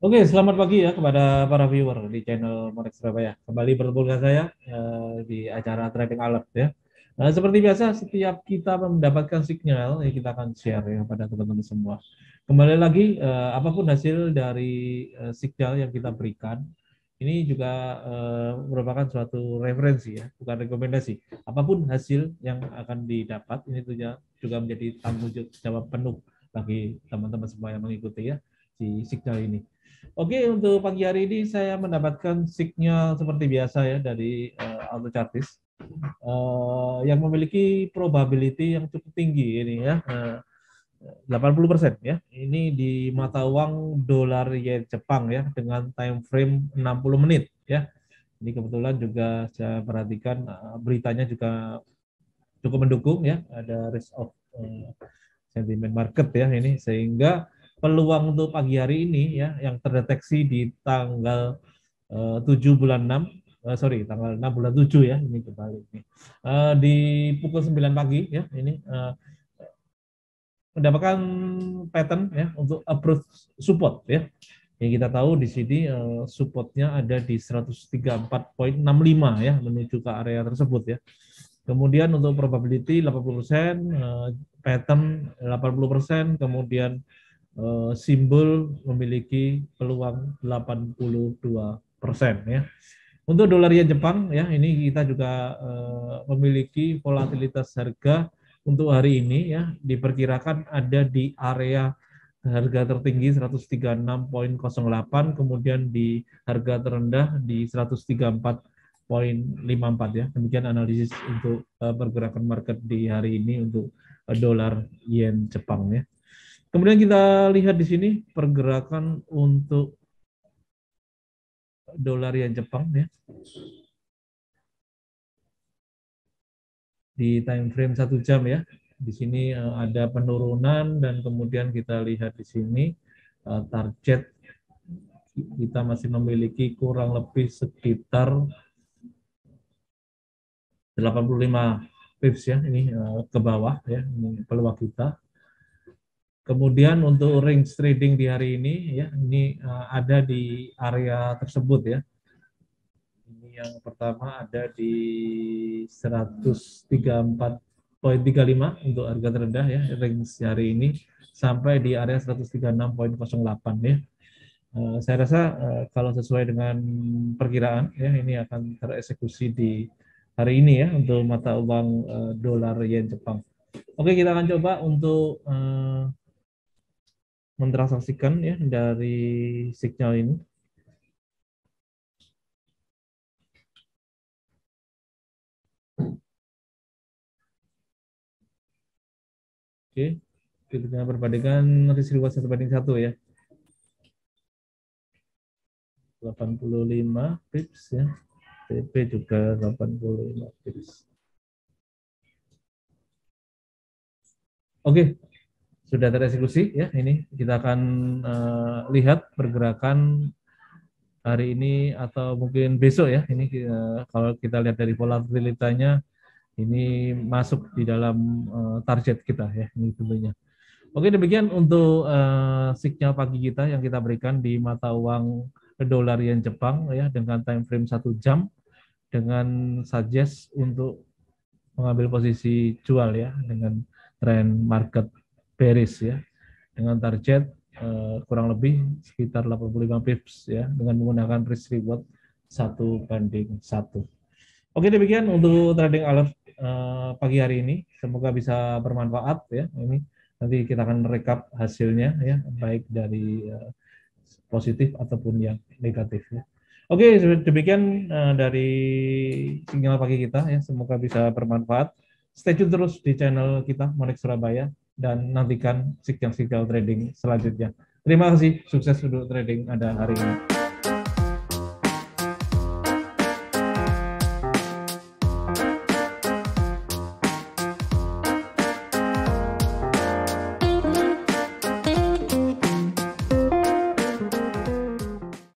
Oke, selamat pagi ya kepada para viewer di channel Monex Surabaya. Kembali bertemu dengan saya di acara Trading Alert ya. Nah, seperti biasa, setiap kita mendapatkan sinyal, ya kita akan share ya pada teman-teman semua. Kembali lagi, apapun hasil dari sinyal yang kita berikan, ini juga merupakan suatu referensi ya, bukan rekomendasi. Apapun hasil yang akan didapat, ini juga menjadi tanggung jawab penuh bagi teman-teman semua yang mengikuti ya di sinyal ini. Oke, untuk pagi hari ini saya mendapatkan sinyal seperti biasa ya dari Auto Chartis yang memiliki probability yang cukup tinggi ini ya, 80% ya. Ini di mata uang dolar yen Jepang ya dengan time frame 60 menit ya. Ini kebetulan juga saya perhatikan beritanya juga cukup mendukung ya, ada risk of sentiment market ya ini, sehingga peluang untuk pagi hari ini ya yang terdeteksi di tanggal 7 bulan 6, sorry tanggal 6 bulan 7 ya, ini kebalik nih. Di pukul 9 pagi ya ini mendapatkan pattern ya untuk approach support ya. Yang kita tahu di sini supportnya ada di 134,65 ya menuju ke area tersebut ya. Kemudian untuk probability 80%, pattern 80%, kemudian simbol memiliki peluang 82% ya. Untuk dolar yen Jepang ya, ini kita juga memiliki volatilitas harga untuk hari ini ya, diperkirakan ada di area harga tertinggi 136,08, kemudian di harga terendah di 134,54 ya. Demikian analisis untuk pergerakan market di hari ini untuk dolar yen Jepang ya. Kemudian kita lihat di sini pergerakan untuk dolar yen Jepang ya. Di time frame 1 jam ya. Di sini ada penurunan dan kemudian kita lihat di sini target kita masih memiliki kurang lebih sekitar 85 pips ya, ini ke bawah ya, ini peluang kita. Kemudian untuk range trading di hari ini ya, ini ada di area tersebut ya. Ini yang pertama ada di 134,35 untuk harga terendah ya, range hari ini sampai di area 136,08 ya. Saya rasa kalau sesuai dengan perkiraan ya, ini akan tereksekusi di hari ini ya untuk mata uang dolar yen Jepang. Oke, kita akan coba untuk mentransaksikan ya dari signal ini. Oke, kita perbandingan risk reward 1:1 ya. 85 pips ya. TP juga 85 pips. Oke, sudah tereksekusi ya. Ini kita akan lihat pergerakan hari ini atau mungkin besok ya. Ini kalau kita lihat dari volatilitanya ini masuk di dalam target kita ya. Ini tentunya. Oke, demikian untuk signal pagi kita yang kita berikan di mata uang dolar yen Jepang ya dengan time frame 1 jam dengan suggest untuk mengambil posisi jual ya dengan tren market bearish ya dengan target kurang lebih sekitar 85 pips ya dengan menggunakan risk reward 1:1. Oke, demikian untuk trading alert pagi hari ini. Semoga bisa bermanfaat ya. Ini nanti kita akan rekap hasilnya ya, baik dari positif ataupun yang negatif ya. Oke, demikian dari sinyal pagi kita ya. Semoga bisa bermanfaat. Stay tune terus di channel kita Monex Surabaya dan nantikan sinyal-sinyal trading selanjutnya. Terima kasih, sukses untuk trading Anda hari ini.